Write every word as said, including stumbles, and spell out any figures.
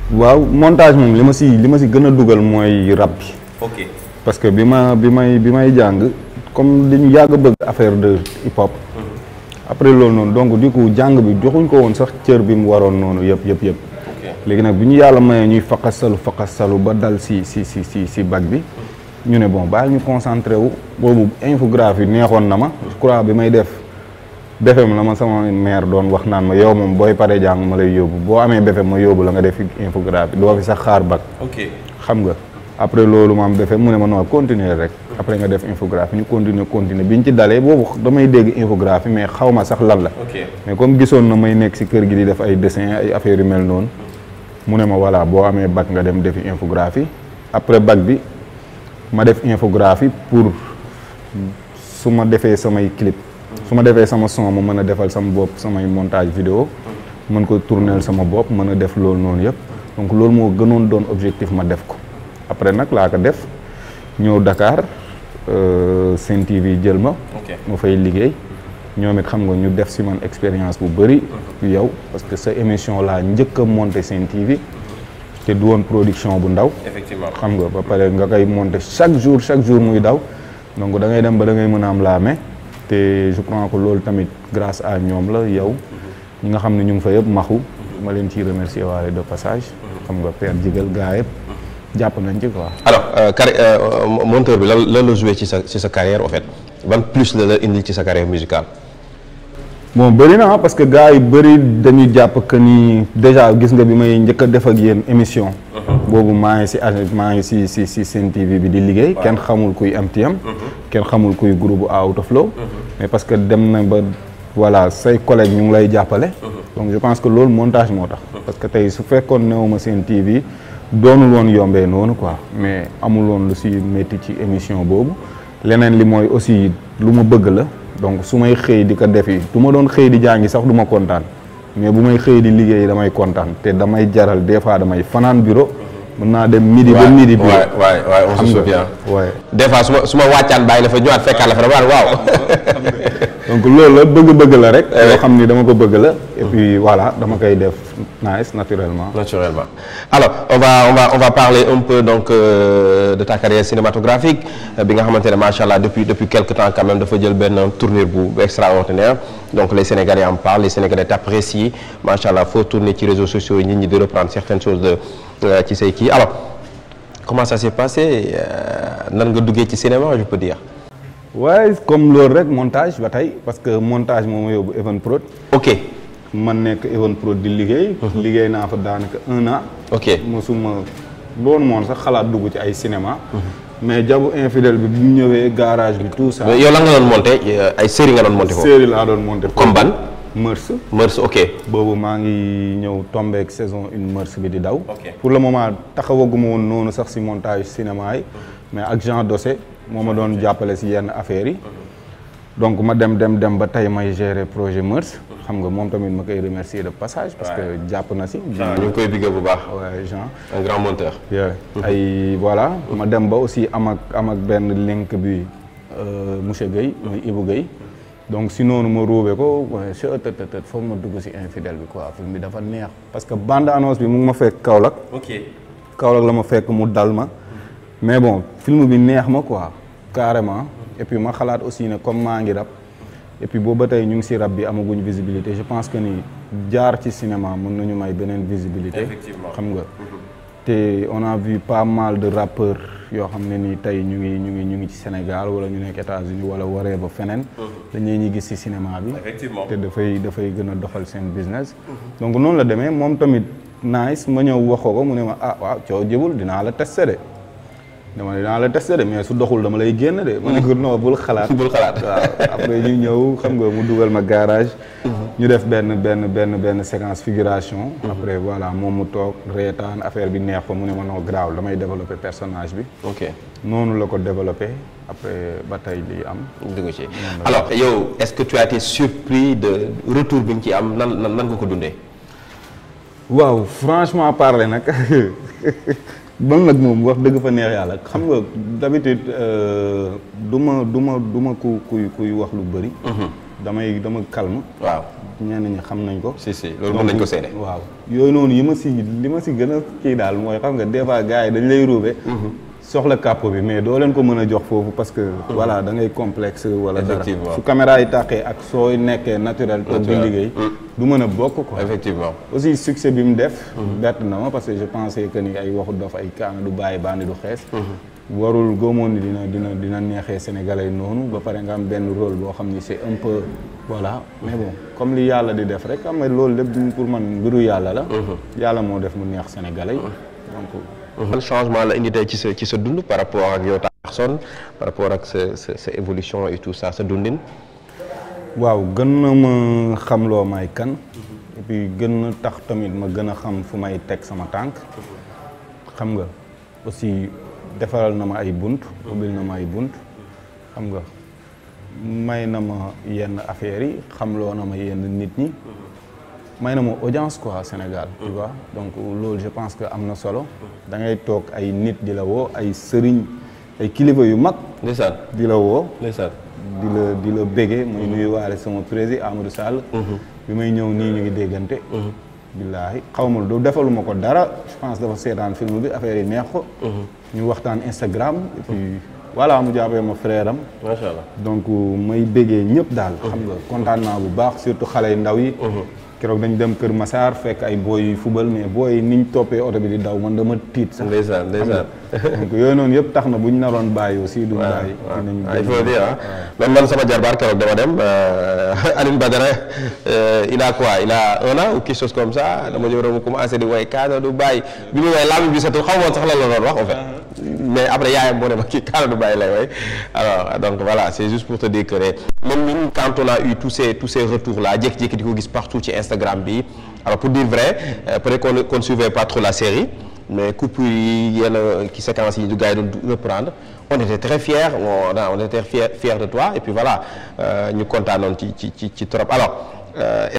waaw montage moom li ma si li ma si gën a dugal mooy rap bi. ok parce que bi ma bi may bi may jàng comme dañu yàgg bëgg affaire de hip hop. après loolu noonu donc du coup jàng bi joxuñ ko woon sax cër bi mu waroon noonu yëpp yëpp yëpp. léegi nag bi ñu yàlla mayee ñuy faqasalu faqasalu ba dal si si si si si bac bi ñu ne bon baal ñu concentré wu boobu infographie neexoon na ma je crois bi may def B F M la ma sama mère doon wax naan ma yow moom booy pare jàng ma lay yóbbu boo amee B F M ma yóbbu la nga def infographie doo fi sax xaar bac. ok xam nga après loolu ma am B F M mu ne ma noo continuer rek après nga def infographie ñu continuer continuer bi ñu ci dalee boobu damay dégg infographie mais xaw ma sax lan la. mais comme gisoon na may nekk si kër gi di def ay dessin ay affaires yu mel noonu. mu ne ma voilà boo amee bac nga dem defi infographie après bac bi ma def infographie pour su ma defee samay clip su ma defee sama son ma mën a defal sama bopp samay montage vidéo mën ko tourneel sama bopp mën a def loolu noonu yëpp donc loolu moo gënoon doon objectif ma def ko après nag laa ko def ñëw Dakar Sen T V jël ma ma fay liggéey ñoom it xam nga ñu def si man expérience bu bëri yow parce que sa émission laa njëkk a monter Sen T V te du woon production bu ndaw effectivement xam nga ba pare nga koy monter chaque jour chaque jour muy daw donc da ngay dem ba da ngay mën a am la main te je crois que loolu tamit grâce à ñoom la yow ñi nga xam ne ñu ngi fa yëpp maxu ma leen ciy remercier waale de passage xam nga père jigal gaa yëpp jàpp nañ ci quoi. alors carré monteur bi lan lan la joué ci sa ci sa carrière en fait ban plus la la indi ci sa carrière musicale. bon bëri na parce que gars yi bëri dañuy jàpp que ni déjà gis nga bi may njëkk a def ak yéen émission. boobu maa ngi si maa ngi si si si Sen T V bi di liggéey. kenn xamul kuy M T M. kenn xamul kuy groupe Out of Flow. mais parce que dem na ba voilà say collègues ñu ngi lay jàppale. donc je pense que loolu montage moo tax. parce que tey su fekkoon newuma Sen T V doonul woon yombee noonu quoi mais amul woon lu si métti ci émission boobu leneen li mooy aussi lu ma bëgg la. donc su may xëy di ko defi du ma doon xëy di jàngi sax du ma kontaan mais bu may xëy di liggéey damay kontaan te damay jaral des fois damay fanaan bureau mën naa dem midi ba midi bureau waay waay on se souvient waay des fois su ma su ma wàccaan bàyyi la fa ñëwaat fekkaat la fa dama waaw donc loolu la bëgg-bëgg la rek yoo xam ni dama ko bëgg la et puis voilà dama koy def nice naturellement naturellement alors on va on va on va parler un peu donc euh, de ta carrière cinématographique bi nga xamante ne macha allah depuis depuis quelque temps quand même dafa jël benn tournure bu bu extraordinaire donc les Sénégalais en parlent les Sénégalais t'apprécient macha allah faut tourner ci réseaux sociaux yi nit ñi di reprendre certaines choses de ci say kii alors comment ça s'est passé nan nga duggee ci cinéma je peux dire. waaye comme loolu rek montage ba tey parce que montage moo ma yóbbu Even Prod. ok man nekk Even Prod di liggéey. liggéey naa fa daanaka un an. ok mosuma doon moon sax xalaat dugg ci ay cinéma. mais jabu infidèle bi bu mu ñëwee garage bi tout ça. mais yow la nga doon monté ay série nga doon monté foofu. série laa doon monté. comme ban. Mœurs. Mœurs ok. boobu maa ngi ñëw tombé ak saison une Mœurs bi di daw. ok pour le moment taxawaguma woon noonu sax si montage cinéma yi. mais ak Jean Dossé moo ma doon jàppale si yenn affaires yi. donc ma dem dem dem ba tey may gérer projet Mœurs. xam nga moom tamit ma koy remercier de passage. parce que jàpp na si. ñu ngi koy bigge bu baax. waaye Jean. un grand monteur. ay voilà ma dem ba aussi am ak am ak benn link bi monsieur Guèye muy Ibou Guèye. donc si noonu ma ruube ko waaye si ëtt ëtt ëtt foog ma dugg si infidèle bi quoi film bi dafa neex. parce que bande annonce bi mu ngi ma fekk Kaolack. ok Kaolack la ma fekk mu dal ma. mais bon film bi neex ma quoi carrément et puis ma xalaat aussi ne comme maa ngi rap et puis boobu ba tey ñu ngi si rap bi amaguñ visibilité je pense que ni jaar ci cinéma mën nañu may beneen visibilité. effectivement xam nga. te on a vu pas mal de rappeurs yoo xam ne ni tey ñu ngi ñu ngi ñu ngi ci Sénégal wala ñu nekk États-Unis wala waree ba feneen. dañuy ñuy gis ci cinéma bi. effectivement te dafay dafay gën a doxal seen business. donc noonu la demee moom tamit nice ma ñëw waxoo ko mu ne ma ah waaw coow jëbul dinaa la testé de. dama ne dinaa la testé de mais su doxul dama lay génn de. ma ne ko non bul xalaat. bul xalaat waaw après ñu ñëw xam nga mu dugal ma garage. ñu def benn benn benn benn séquence figuration. après voilà moom mu toog reetaan affaire bi neex ko mu ne ma non grave damay développer personnage bi. ok noonu la ko développé après ba tey lii am. dugg ci alors yow est-ce que tu as été surpris de retour bi nga ci am nan nan nga ko dundee. waaw franchement parler nag. man nag moom wax dëgg fa neex yàlla xam nga d'habitude du ma du ma du ma ku kuy kuy wax lu bëri. damay dama calme. waaw ñenn ñi xam nañ ko. si si loolu mën nañ ko seede. waaw yooyu noonu yi ma si li ma si gën a kii daal mooy xam nga des fois gars yi dañ lay ruube. soxla kàpp bi mais doo leen ko mën a jox foofu parce que. voilà da ngay complexe wala dara. su caméra yi tàqee ak sooy nekkee naturel. toog di liggéey. du mën a bokk quoi. effectivement aussi succès bi mu def. bett na ma parce que je pensais que ni ay waxu dof ay kaana du bàyyi bandi du xees. warul góomoon ni dina dina dina neexee sénégalais noonu ba pare nga am benn rôle boo xam ni c'est un peu voilà mais bon comme li yàlla di def rek am nga loolu lépp pour man mbiru yàlla la. yàlla moo def mu neex sénégalais donc. ban changement la indi tey ci sa ci sa dund par rapport ak yow ta personne par rapport ak sa sa sa évolution et tout ça sa dundin. waaw gën na ma xamloo may kan. et puis gën na tax tamit ma gën a xam fu may teg sama tànk. xam nga aussi. defaral na ma ay bunt ubbil na ma ay bunt xam nga may na ma yenn affaires yi xamloo na ma yenn nit ñi may na ma audience quoi Sénégal tu vois donc loolu je pense que am na solo da ngay toog ay nit di la woo ay sëriñ ay kilifa yu mag ndeysaan di la woo ndeysaan di la di la béggee muy nuyu waale sama président Amadou Sall bi may ñëw nii ñu ngi déggante billaahi xaw ma du defaluma ko dara je pense dafa seetaan film bi affaire yi neex ko ñu waxtaan Instagram et puis voilà mu jàppee ma frère am macha allah donc may béggee ñëpp daal xam nga kontaan naa bu baax surtout xale yu ndaw yi keroog dañ dem Kër Massar fekk ay booy yu fubal mais booy yi niñ toppee oto bi di daw man dama tiit sax ndeysaan ndeysaan donc yooyu noonu yëpp tax na bu ñu naroon bàyyi aussi duñ bàyyi il faut dire ah même man sama jarbaar keroog dama dem Alioune Badara il a quoi il a un an ou quelque chose comme ça dama ñëw mu commencé di way kaana du bàyyi bi mu way laamu bi satul xaw moon sax la la doon wax en fait mais après yaayam moo ne ma kii kaana du bàyyi lay way alors donc voilà c'est juste pour te dire que même ñun quand on a eu tous ces tous ces retours là jékki-jékki di ko gis partout ci Instagram bi alors pour dire vrai euh, peut-être qu'on qu'on ne suivait pas trop la série mais coupure yi yenn ki séquences yi du gars yi doon reprendre on était très fiers on, on était fiers fiers de toi et puis voilà ñu kontaanoon ci ci ci ci trop alors. Euh,